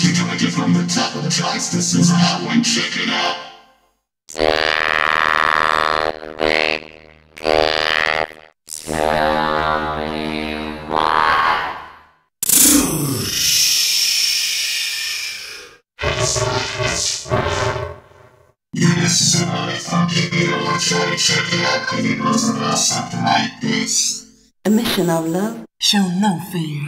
energy coming from the top of the charts. This is a hot one, check it out. You listen to my funky beat, I want you to check it out, cause it goes about something like this. A mission of love, show no fear.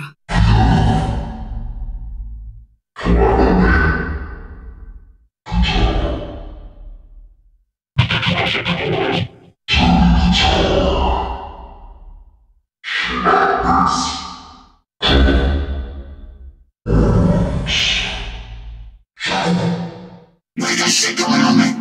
Look at that shit going on, man.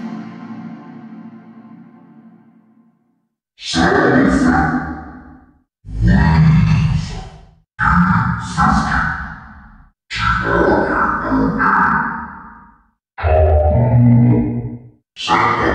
Something